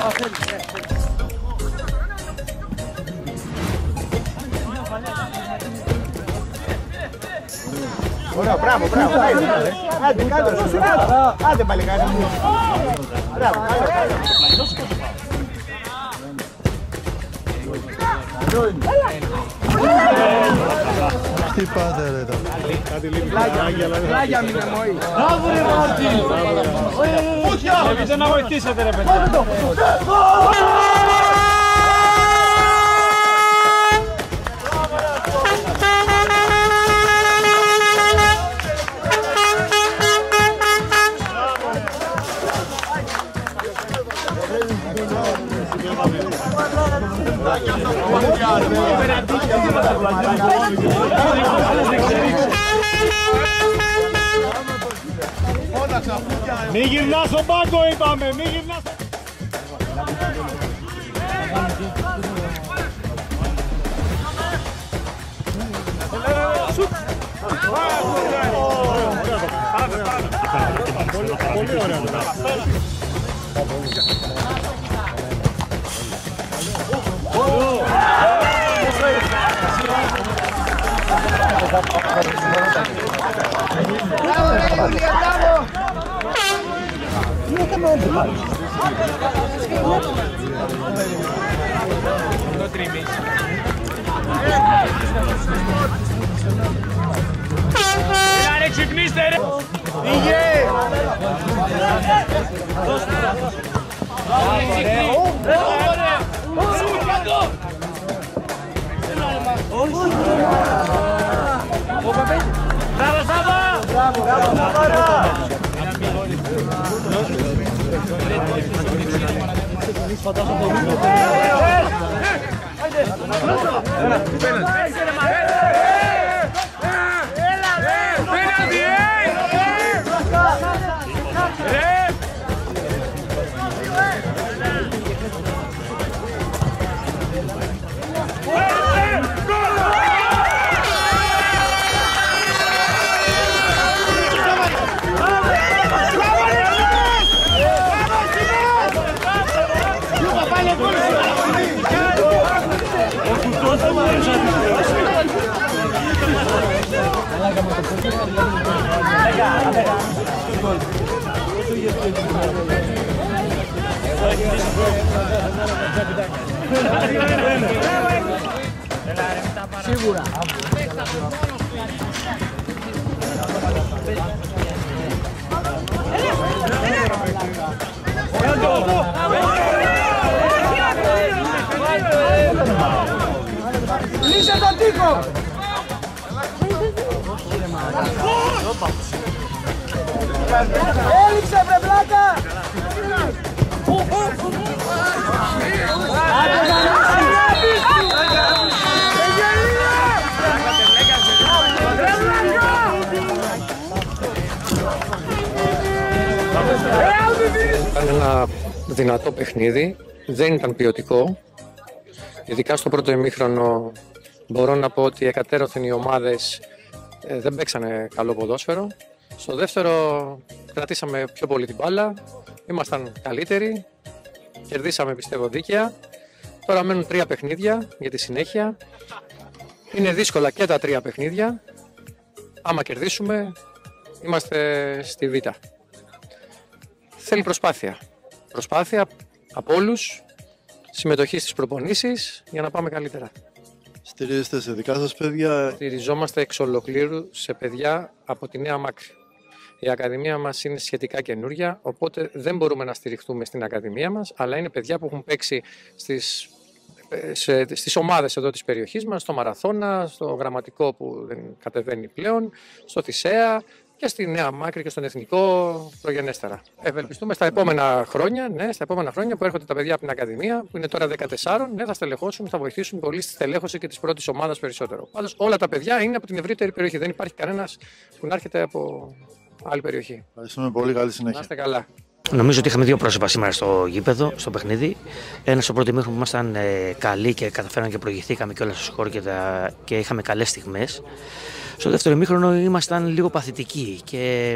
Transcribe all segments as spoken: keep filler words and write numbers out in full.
Ωραία, μπράβο, μπράβο. Άντε, κάτω, άντε παλικάρι μου. Μπράβο, κάτω, κάτω. Τι πάτε ρε τα. Κάτι λίγο πλάγια μην εμόει. Μπράβο ρε Μάρτι. Έπειτε να βοηθήσετε ρε παιδιά. Μη γυρνάς στον πάγκο είπαμε, μη γυρνάς. Πολύ ωραία. Έλα ρε ξυπνήστε ρε! Πήγε! Μπράβο Σάβα! Μπράβο, μπράβο Σάβα! Σίγουρα. Λύσε τον τοίχο! Έλειξε βρε πλάκα! Ήταν ένα δυνατό παιχνίδι, δεν ήταν ποιοτικό. Ειδικά στο πρώτο ημίχρονο μπορώ να πω ότι εκατέρωθεν οι ομάδες ε, δεν παίξανε καλό ποδόσφαιρο. Στο δεύτερο κρατήσαμε πιο πολύ την μπάλα, ήμασταν καλύτεροι, κερδίσαμε πιστεύω δίκαια. Τώρα μένουν τρία παιχνίδια για τη συνέχεια. Είναι δύσκολα και τα τρία παιχνίδια. Άμα κερδίσουμε είμαστε στη Β. Θέλει προσπάθεια. Προσπάθεια από όλους, συμμετοχή στις προπονήσεις για να πάμε καλύτερα. Στηρίζεστε σε δικά σας παιδιά? Στηριζόμαστε εξ ολοκλήρου σε παιδιά από τη Νέα Μάκρη. Η Ακαδημία μας είναι σχετικά καινούρια, οπότε δεν μπορούμε να στηριχτούμε στην Ακαδημία μας, αλλά είναι παιδιά που έχουν παίξει στις, σε, στις ομάδες εδώ της περιοχής μας, στο Μαραθώνα, στο Γραμματικό που δεν κατεβαίνει πλέον, στο Θησέα και στη Νέα Μάκρη και στον Εθνικό προγενέστερα. Ευελπιστούμε στα επόμενα χρόνια, ναι, στα επόμενα χρόνια που έρχονται τα παιδιά από την Ακαδημία, που είναι τώρα δεκατέσσερα, ναι, θα στελεχώσουν, θα βοηθήσουν πολύ στη στελέχωση και της πρώτης ομάδας περισσότερο. Πάντως όλα τα παιδιά είναι από την ευρύτερη περιοχή. Δεν υπάρχει κανένας που να έρχεται από άλλη περιοχή. Ευχαριστούμε πολύ, καλή συνέχεια. Να είστε καλά. Νομίζω ότι είχαμε δύο πρόσωπα σήμερα στο γήπεδο, στο παιχνίδι. Ένα στο πρώτο ημίχρονο που ήμασταν ε, καλοί και καταφέραμε και προηγηθήκαμε και όλα στο σκορ και, τα, και είχαμε καλές στιγμές. Στο δεύτερο ημίχρονο ήμασταν λίγο παθητικοί και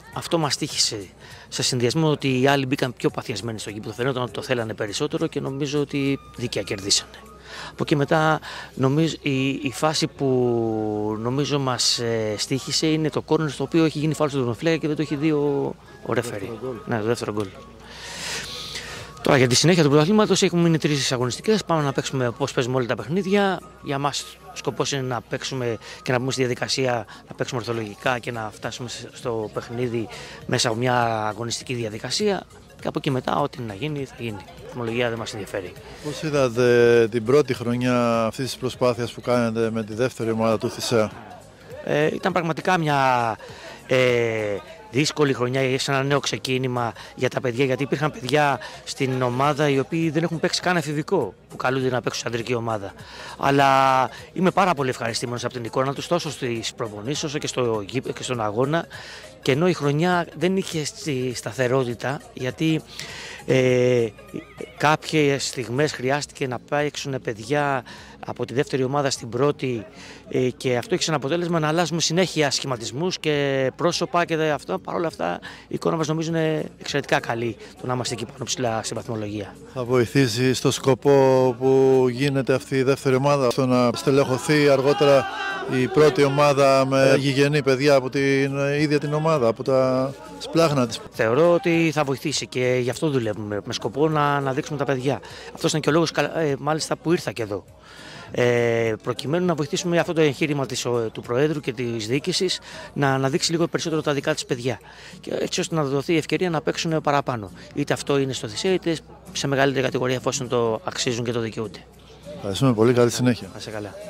αυτό μας τύχησε. Σε συνδυασμό ότι οι άλλοι μπήκαν πιο παθιασμένοι στο γήπεδο, φαινόταν ότι το θέλανε περισσότερο και νομίζω ότι δίκαια κερδίσανε. Από εκεί μετά νομίζω, η, η φάση που νομίζω μας ε, στοίχησε είναι το κόρνερ στο οποίο έχει γίνει φάουλ στον τερματοφύλακα και δεν το έχει δει ο, ο ρεφέρι. Ναι, το δεύτερο γκολ. Τώρα για τη συνέχεια του πρωταθλήματος έχουμε μείνει τρεις αγωνιστικές. Πάμε να παίξουμε πώς παίζουμε όλα τα παιχνίδια. Για μας ο σκοπός είναι να παίξουμε και να μπούμε στη διαδικασία να παίξουμε ορθολογικά και να φτάσουμε στο παιχνίδι μέσα από μια αγωνιστική διαδικασία. Και από εκεί μετά, ό,τι να γίνει, θα γίνει. Η βαθμολογία δεν μας ενδιαφέρει. Πώς είδατε την πρώτη χρονιά αυτής της προσπάθειας που κάνετε με τη δεύτερη ομάδα του Θησέα? Ε, ήταν πραγματικά μια ε, δύσκολη χρονιά, σε ένα νέο ξεκίνημα για τα παιδιά, γιατί υπήρχαν παιδιά στην ομάδα οι οποίοι δεν έχουν παίξει καν εφηβικό, που καλούνται να παίξουν στην αντρική ομάδα. Αλλά είμαι πάρα πολύ ευχαριστημένος από την εικόνα τους, τόσο στις προπονήσεις όσο και, στο, και στον αγώνα. Και ενώ η χρονιά δεν είχε σταθερότητα, γιατί ε, κάποιες στιγμές χρειάστηκε να παίξουν παιδιά από τη δεύτερη ομάδα στην πρώτη ε, και αυτό έχει σαν αποτέλεσμα να αλλάζουμε συνέχεια σχηματισμούς και πρόσωπα και αυτό. Παρ' όλα αυτά η εικόνα μας νομίζω είναι εξαιρετικά καλή, το να είμαστε εκεί πάνω ψηλά στην βαθμολογία. Θα βοηθήσει στο σκοπό που γίνεται αυτή η δεύτερη ομάδα στο να στελεχωθεί αργότερα η πρώτη ομάδα με γηγενή παιδιά από την ίδια την ομάδα, από τα σπλάχνα της? Θεωρώ ότι θα βοηθήσει και γι' αυτό δουλεύουμε, με σκοπό να, να δείξουμε τα παιδιά. Αυτός ήταν και ο λόγος ε, μάλιστα που ήρθα και εδώ. Ε, προκειμένου να βοηθήσουμε αυτό το εγχείρημα της, του Προέδρου και της διοίκησης να, να δείξει λίγο περισσότερο τα δικά της παιδιά. Και έτσι ώστε να δοθεί η ευκαιρία να παίξουν παραπάνω. Είτε αυτό είναι στο Θησέα, είτε σε μεγαλύτερη κατηγορία εφόσον το αξίζουν και το δικαιούνται. Ευχαριστούμε πολύ, καλή συνέχεια. Να είσαι καλά.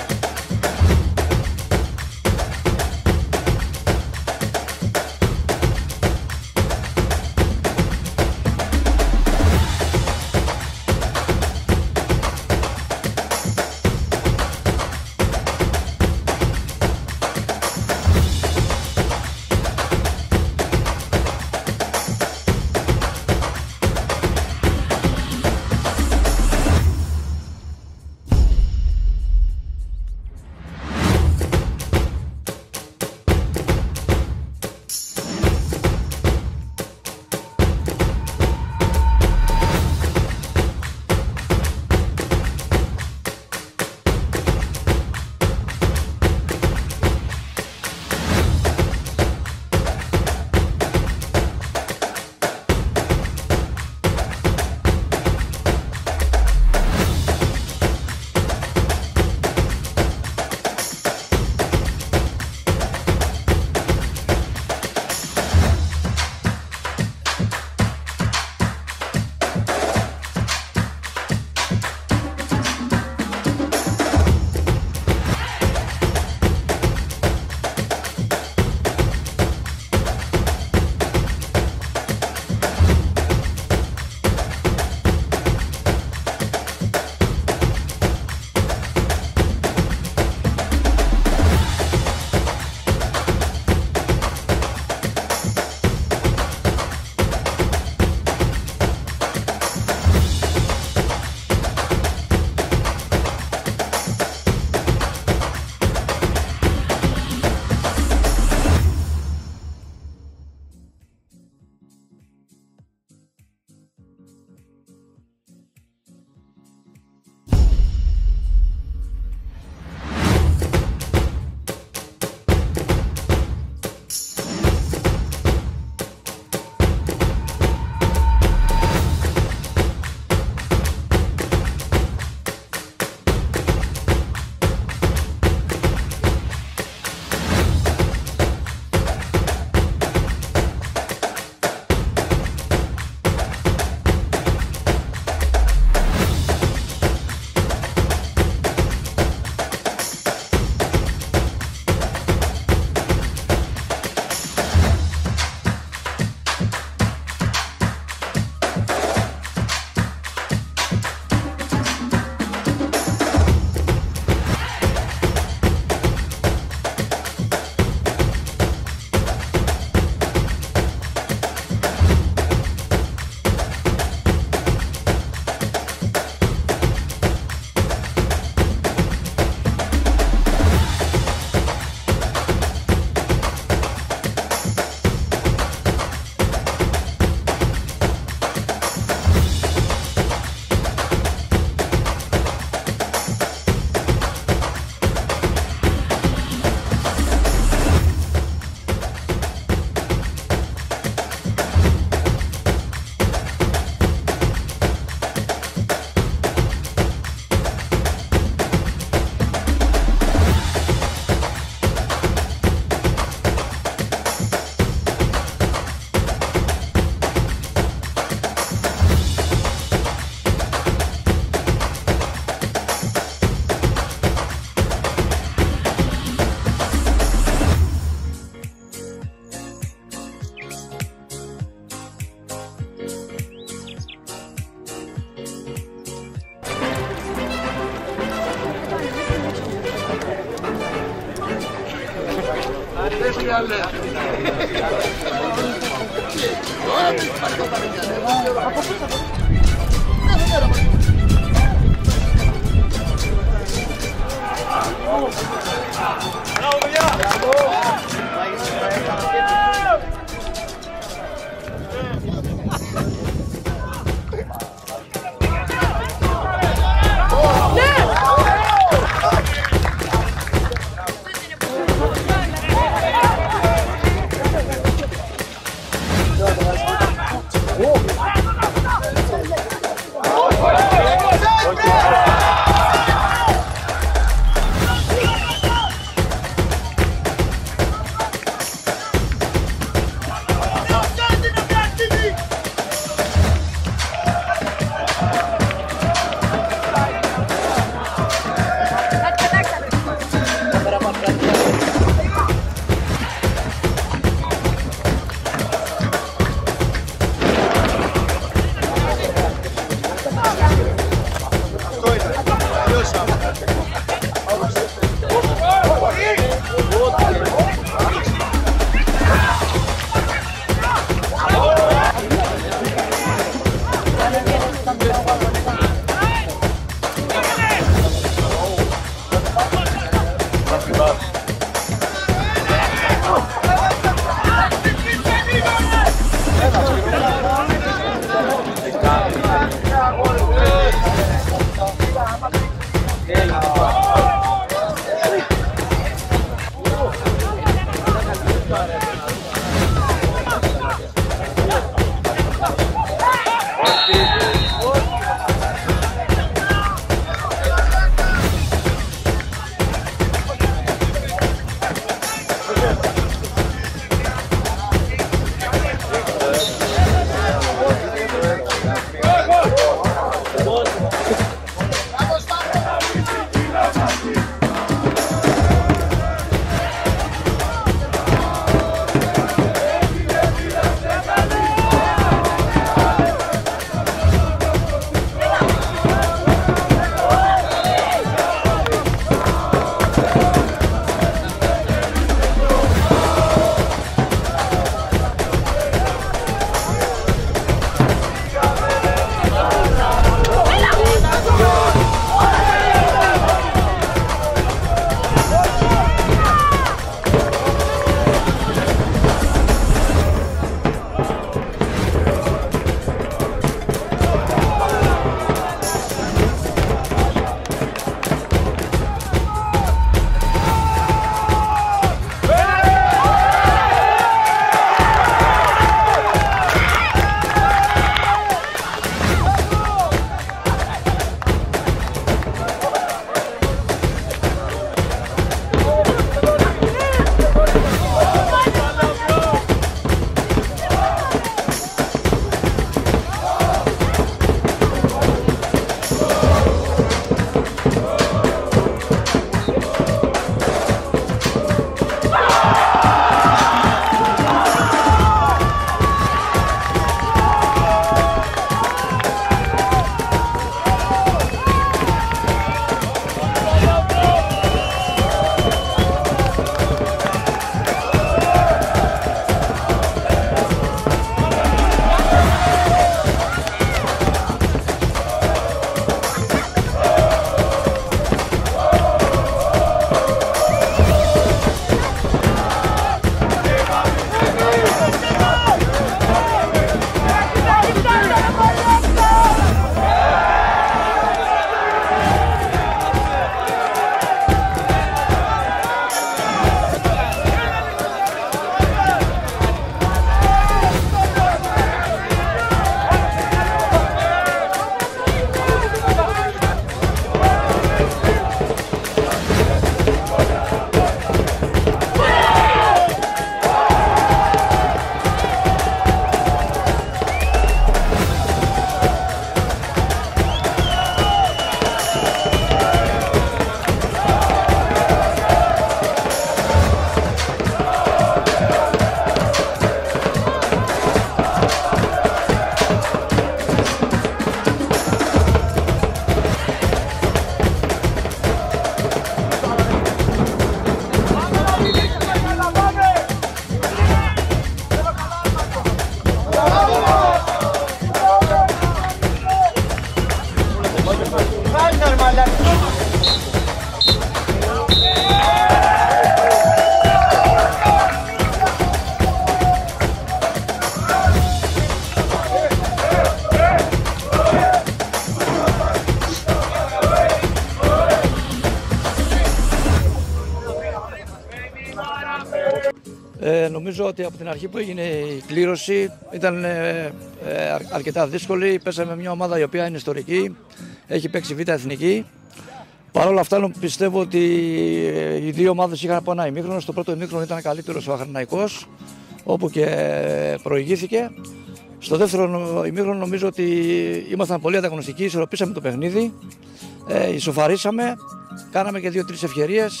Ε, νομίζω ότι από την αρχή που έγινε η κλήρωση ήταν ε, ε, αρκετά δύσκολη. Πέσαμε μια ομάδα η οποία είναι ιστορική, έχει παίξει β' εθνική. Παρ' όλα αυτά πιστεύω ότι οι δύο ομάδες είχαν από ένα ημίχρονο. Στο πρώτο ημίχρονο ήταν καλύτερος ο Αχρηναϊκός, όπου και προηγήθηκε. Στο δεύτερο ημίχρονο νομίζω ότι ήμασταν πολύ ανταγωνιστικοί, ισορροπήσαμε το παιχνίδι, ε, ισοφαρίσαμε, κάναμε και δύο-τρεις ευκαιρίες.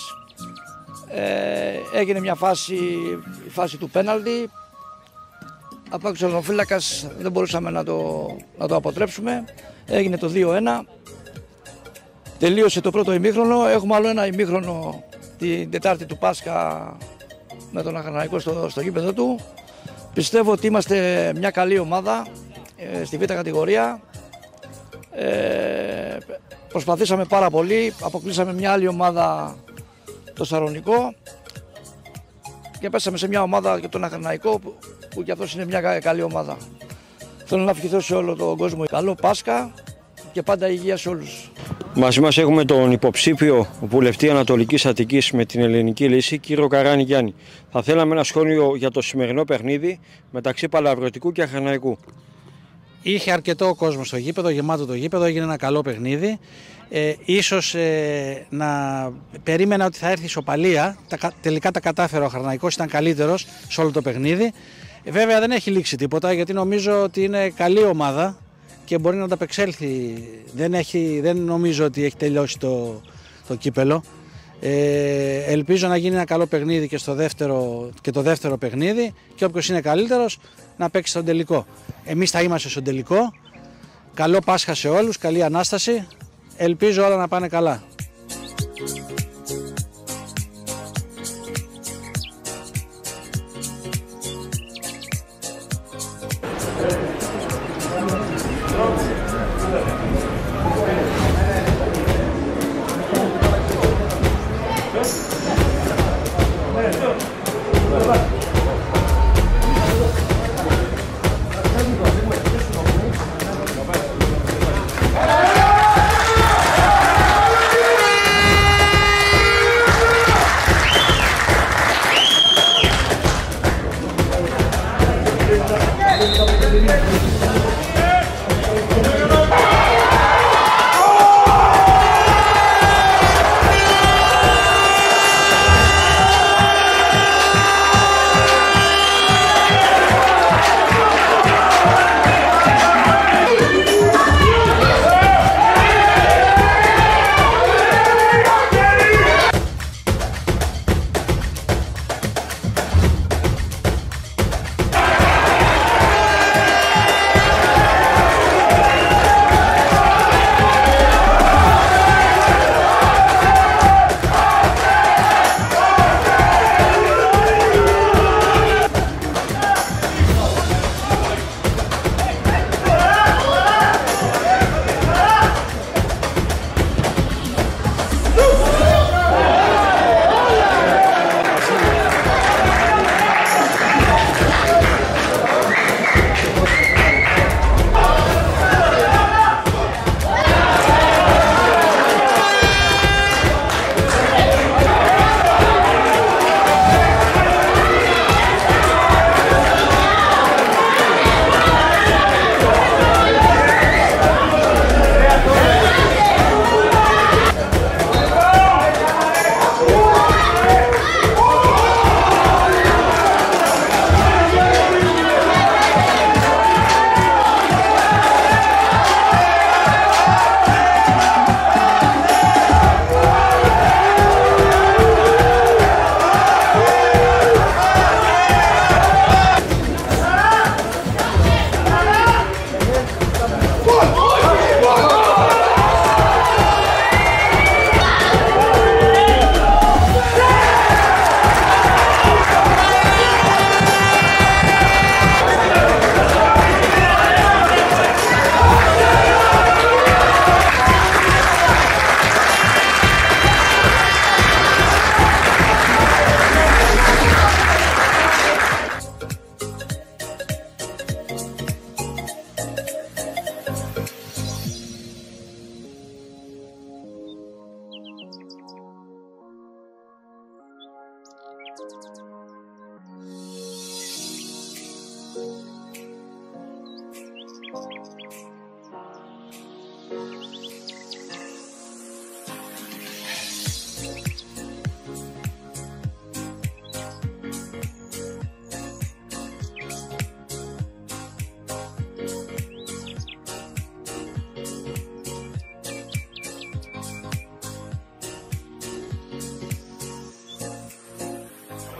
Ε, έγινε μια φάση, η φάση του πέναλτι. Από άκουσα ο φύλακας, δεν μπορούσαμε να το, να το αποτρέψουμε. Έγινε το δύο ένα. Τελείωσε το πρώτο ημίχρονο. Έχουμε άλλο ένα ημίχρονο την Τετάρτη του Πάσχα με τον Αχρηναϊκό στο, στο γήπεδο του. Πιστεύω ότι είμαστε μια καλή ομάδα ε, στη Β' κατηγορία. Ε, προσπαθήσαμε πάρα πολύ, αποκλείσαμε μια άλλη ομάδα, το Σαρονικό, και πέσαμε σε μια ομάδα και τον Αχρηναϊκό που, που και αυτός είναι μια καλή ομάδα. Θέλω να ευχηθώ σε όλο τον κόσμο καλό Πάσχα και πάντα υγεία σε όλους. Μαζί μας έχουμε τον υποψήφιο βουλευτή Ανατολικής Αττικής με την Ελληνική Λύση, κύριο Καράνη Γιάννη. Θα θέλαμε ένα σχόλιο για το σημερινό παιχνίδι μεταξύ Παλαβρωτικού και Αχρηναϊκού. Είχε αρκετό κόσμο στο γήπεδο, γεμάτο το γήπεδο, έγινε ένα καλό παιχνίδι. Ε, ίσως ε, να περίμενα ότι θα έρθει ισοπαλία, τα, τελικά τα κατάφερε ο Αχρηναϊκός, ήταν καλύτερος σε όλο το παιχνίδι. Ε, βέβαια δεν έχει λήξει τίποτα, γιατί νομίζω ότι είναι καλή ομάδα και μπορεί να ανταπεξέλθει. Δεν, έχει, δεν νομίζω ότι έχει τελειώσει το, το κύπελο. Ε, ελπίζω να γίνει ένα καλό παιχνίδι και, στο δεύτερο, και το δεύτερο παιχνίδι, και όποιος είναι καλύτερος να παίξει στον τελικό. Εμείς θα είμαστε στον τελικό. Καλό Πάσχα σε όλους, καλή Ανάσταση. Ελπίζω όλα να πάνε καλά.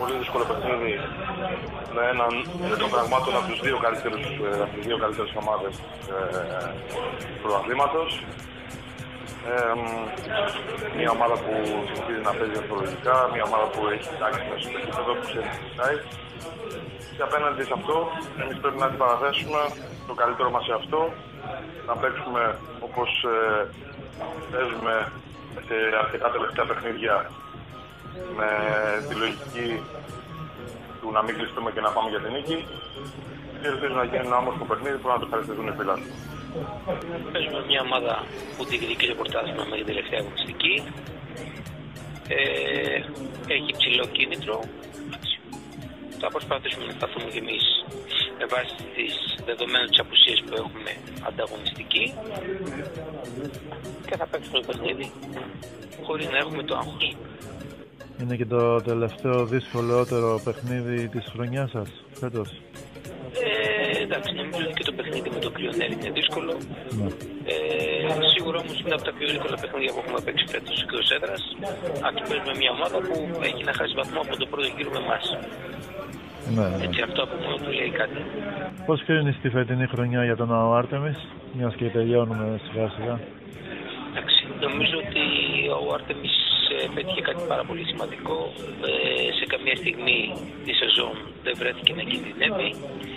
πολύ δύσκολο παιχνίδι με έναν εκ των πραγμάτων από τους δύο καλύτερους, από τις δύο καλύτερες ομάδες ε, πρωταθλήματος. Ε, μια ομάδα που συνεχίζει να παίζει διαφορετικά, μια ομάδα που έχει τάξει μέσα στο επίπεδο, που ξέρει τι ζητάει. Και απέναντι σε αυτό, εμείς πρέπει να αντιπαραθέσουμε το καλύτερο μας σε αυτό, να παίξουμε όπως ε, παίζουμε σε αρκετά τελευταία παιχνίδια, με τη λογική του να μην κλειστούμε και να πάμε για την νίκη. Και ελπίζω να γίνει ένα όμορφο παιχνίδι που να το χαρακτηρίζουν οι φίλοι. Παίζουμε μια ομάδα που διεκδικεί το πρωτάθλημα με την τελευταία αγωνιστική. Ε, έχει ψηλό κίνητρο. Θα προσπαθήσουμε να σταθούμε κι εμείς με βάση τις δεδομένες της απουσίας που έχουμε ανταγωνιστική και θα παίξουμε το παιχνίδι χωρίς να έχουμε το άγχος. Είναι και το τελευταίο δυσκολότερο παιχνίδι της χρονιάς σας φέτος. Ε, εντάξει, νομίζω ότι και το παιχνίδι με το Κλειονέρ είναι δύσκολο. Ναι. Ε, σίγουρα όμως είναι από τα πιο δύσκολα παιχνίδια που έχουμε παίξει φέτος εκτός έδρας. Aquí παίζουμε μια ομάδα που έχει να χάσει βαθμό από το πρώτο γύρο με εμάς. Ναι, ναι. Έτσι, αυτό από μόνο του λέει κάτι. Πώς κρίνεις τη φετινή χρονιά για τον ΑΟ Άρτεμις, μιας και τελειώνουμε σιγά σιγά? Εντάξει, νομίζω ότι ο Άρτεμις πέτυχε κάτι πάρα πολύ σημαντικό. Ε, σε καμία στιγμή τη σεζόν δεν βρέθηκε να κινδυνεύει.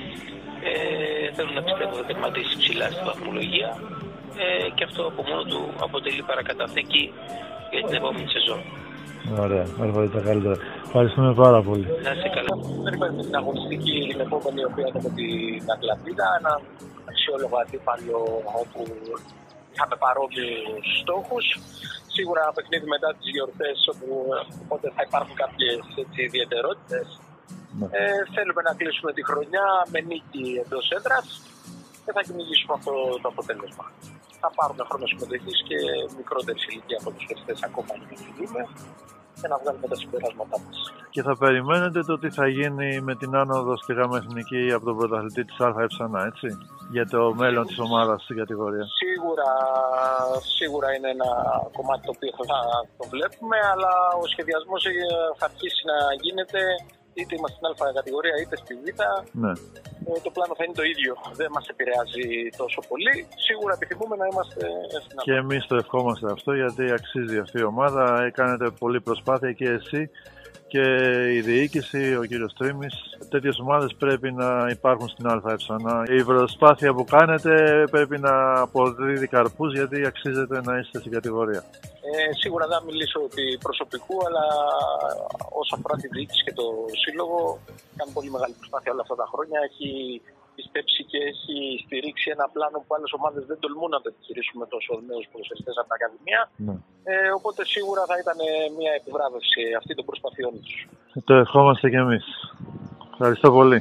Ε, θέλω να πιστεύω ότι θα τερματίσει ψηλά στη βαθμολογία ε, και αυτό από μόνο του αποτελεί παρακαταθήκη για την επόμενη σεζόν. Ωραία, εύχομαι τα καλύτερα. Ευχαριστούμε πάρα πολύ. Να είσαι καλά. Περιμένουμε την αγωνιστική την επόμενη, η οποία είναι με την Αγκλαπίδα, έναν αξιόλογο αντίπαλο όπου είχαμε παρόμοιους στόχους. Σίγουρα ένα παιχνίδι μετά τις γιορτές, όπου οπότε θα υπάρχουν κάποιες ιδιαιτερότητες. Ναι. Ε, θέλουμε να κλείσουμε τη χρονιά με νίκη εντός έδρας και θα κυνηγήσουμε αυτό το αποτέλεσμα. Θα πάρουν χρόνο συμμετοχής και μικρότερη ηλικία από τους χωριστές ακόμα να μιλούμε και να βγάλουμε τα συμπεράσματά μας. Και θα περιμένετε το τι θα γίνει με την άνοδο στη ΓΑΜΑ Εθνική από τον πρωταθλητή της ΑΕ ξανά, έτσι, για το μέλλον της ομάδας στην κατηγορία. Σίγουρα, σίγουρα είναι ένα κομμάτι το οποίο θα το βλέπουμε, αλλά ο σχεδιασμός θα αρχίσει να γίνεται είτε είμαστε στην Α κατηγορία είτε στη Β. Ναι. Το πλάνο θα είναι το ίδιο. Δεν μας επηρεάζει τόσο πολύ. Σίγουρα επιθυμούμε να είμαστε στην Α. Και εμείς το ευχόμαστε αυτό, γιατί αξίζει αυτή η ομάδα. Κάνετε πολλή προσπάθεια και εσύ και η διοίκηση, ο κύριος Τρίμης. Τέτοιες ομάδες πρέπει να υπάρχουν στην ΑΕ. Η προσπάθεια που κάνετε πρέπει να αποδίδει καρπούς, γιατί αξίζετε να είστε στην κατηγορία. Ε, σίγουρα δεν θα μιλήσω επί προσωπικού, αλλά όσον αφορά τη διοίκηση και το σύλλογο, κάνει πολύ μεγάλη προσπάθεια όλα αυτά τα χρόνια. Έχει πιστέψει και έχει στηρίξει ένα πλάνο που άλλες ομάδες δεν τολμούν να το επιχειρήσουμε τόσο νέους ποδοσφαιριστές από την Ακαδημία. Ναι. Ε, οπότε σίγουρα θα ήταν μια επιβράβευση αυτή των προσπαθειών τους. Το ευχόμαστε κι εμείς. Ευχαριστώ πολύ.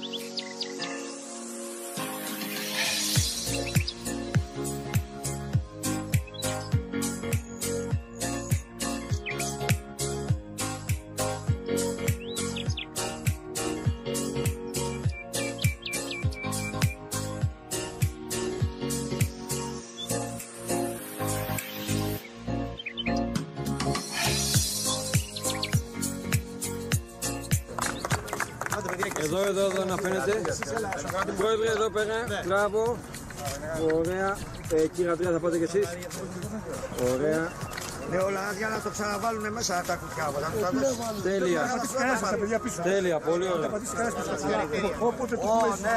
Εδώ, εδώ, εδώ να φαίνεται. Πρόεδρε, εδώ πέρα. Μπράβο. Ωραία. Ε, κύριε Αντρέα, θα πάτε κι εσείς. Ωραία. Ναι, όλα άδεια να το ξαναβάλουν μέσα τα κουτιά. Τέλεια. Τέλεια, πολύ ωραία. Όποτε τους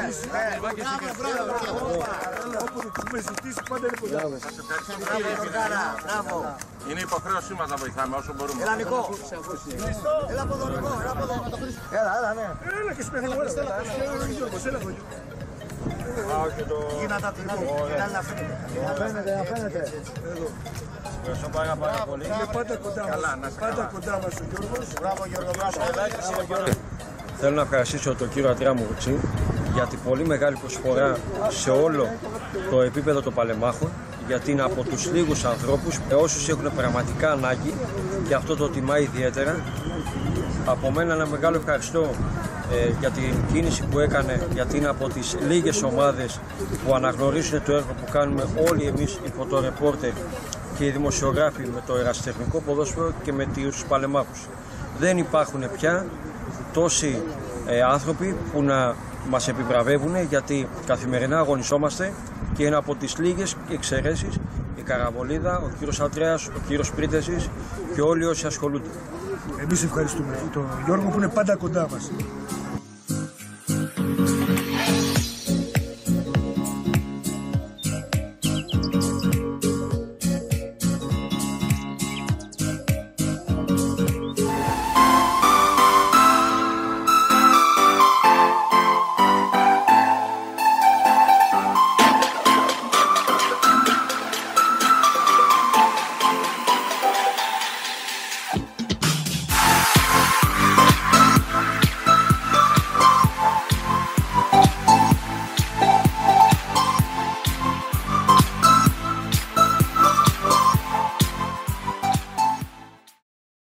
με ζητήσει, πάντα είναι κοντά. Είναι υποχρέωσή μας να βοηθάμε όσο μπορούμε. Έλα, Νικό. Έλα από εδώ, Νικό. Έλα, έλα, ναι. Έλα και σπέθαμε όλα. Έλα, Γιώργος. Γίνατε από την άλλη. Να φαίνεται. Να φαίνεται, να φαίνεται. Ευχαριστώ πάρα πάρα πολύ. Είναι πάντα κοντά μας. Πάντα κοντά μας ο Γιώργος. Μπράβο, Γιώργο, μπράβο. Θέλω να ευχαριστήσω τον κύριο Αντρέα Μουρουτσί για την πολύ μεγάλη προσφορά σε όλο το επίπεδο των παλεμάχων, γιατί είναι από τους λίγους ανθρώπους, όσους έχουν πραγματικά ανάγκη, και αυτό το τιμά ιδιαίτερα. Από μένα ένα μεγάλο ευχαριστώ ε, για την κίνηση που έκανε, γιατί είναι από τις λίγες ομάδες που αναγνωρίζουν το έργο που κάνουμε όλοι εμείς οι φωτορεπόρτερ και οι δημοσιογράφοι με το ερασιτεχνικό ποδόσφαιρο και με τους παλεμάχους. Δεν υπάρχουν πια τόσοι ε, άνθρωποι που να μας επιβραβεύουν, γιατί καθημερινά αγωνιζόμαστε και είναι από τις λίγες εξαιρέσεις η Καραβολίδα, ο κύριος Αντρέας, ο κύριος Πρίτεσης και όλοι όσοι ασχολούνται. Εμείς ευχαριστούμε τον Γιώργο που είναι πάντα κοντά μας.